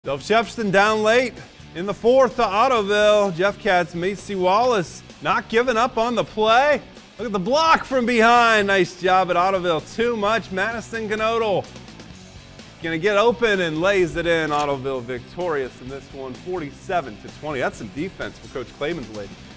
Jefferswon down late in the fourth to Ottoville. Jeff Cats, Macy Wallace not giving up on the play. Look at the block from behind. Nice job at Ottoville. Too much. Madison Ganodal going to get open and lays it in. Ottoville victorious in this one, 47-20. That's some defense for Coach Clayman's ladies.